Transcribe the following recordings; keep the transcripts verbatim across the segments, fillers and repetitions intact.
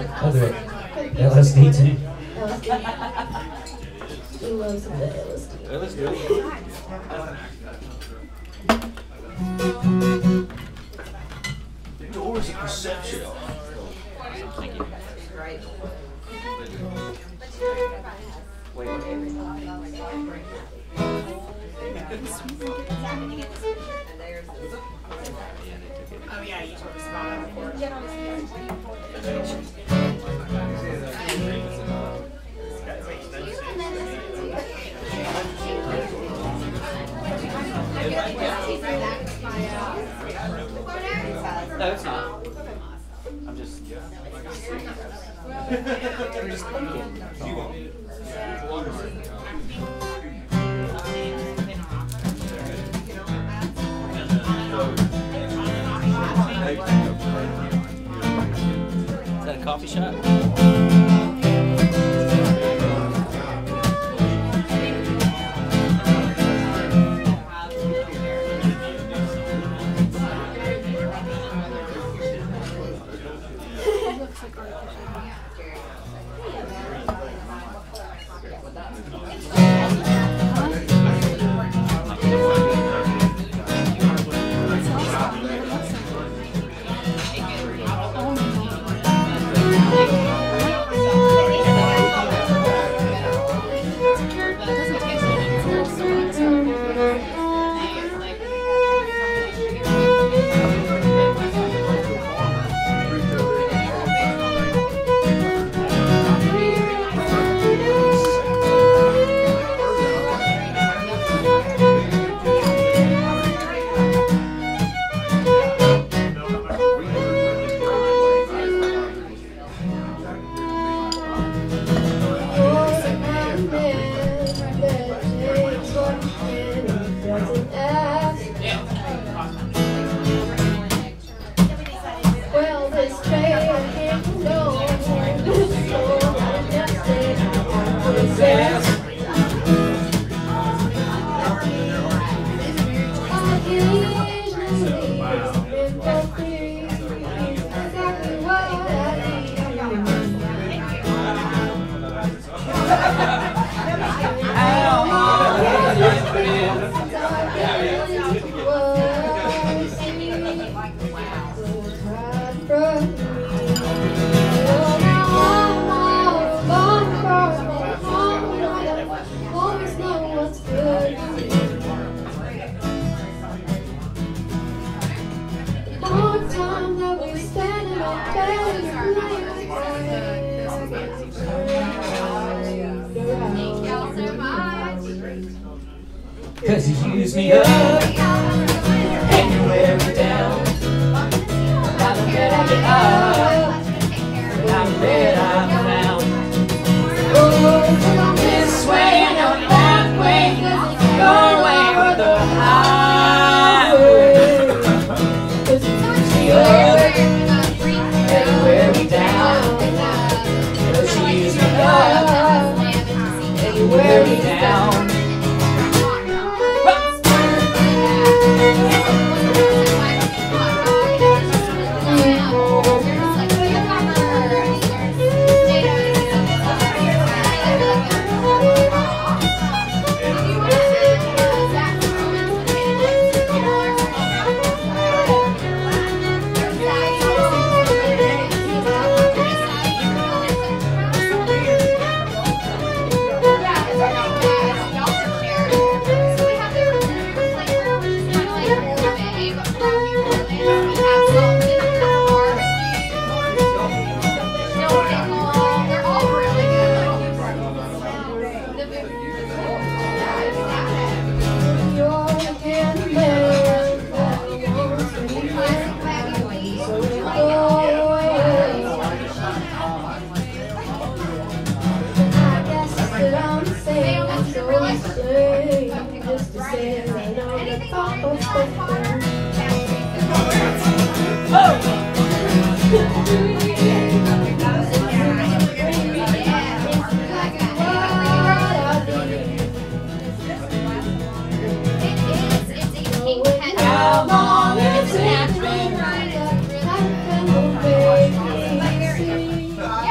I'll do it. L S D too. L S D. He loves the L S D. L S D. Doors of perception. Thank you. Wait. Oh yeah, you took a spot for it. No, it's not. I'm just. I'm just thinking. Is that a coffee shop? Cause you use me up and you wear me down. I'm glad I get up, I'm glad I'm found. Oh, this way and not that way, your way or the highway. Cause you use me up and you wear me down. Cause you use me up and you wear me down. How long has it been?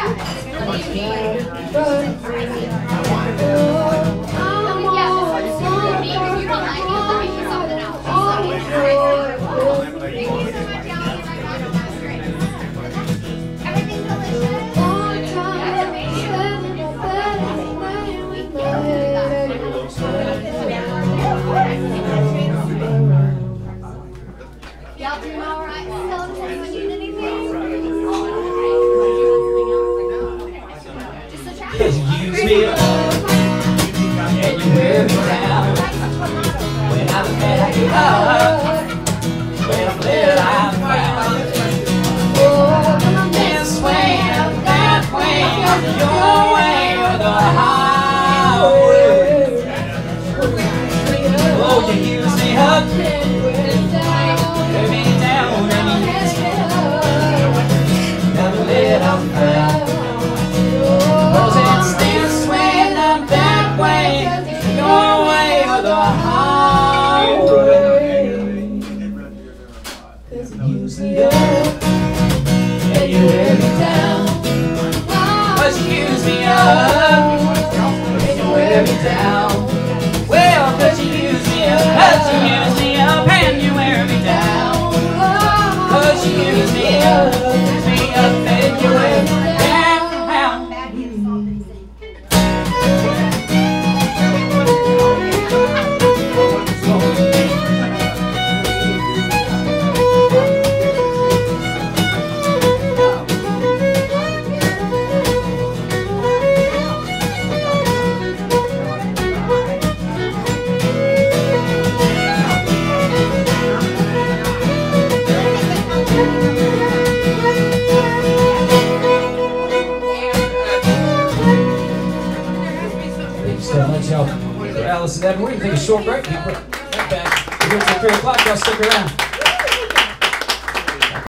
your way or the highway. Oh, you use me up, wear me down, and you use me up. Never let up found. Cause it's this way and I'm that way, your way or the highway. Cause you use me up, and you wear me down. Cause you use me up, and you wear me down. Well, cause you use me up, cause you use me up, and you wear me down. Cause you use me up, use me up, and you wear me down. Thank you so much, y'all. For Alice and Evan, we're going to take a short break. Keep right back. We're here till three o'clock. Y'all stick around.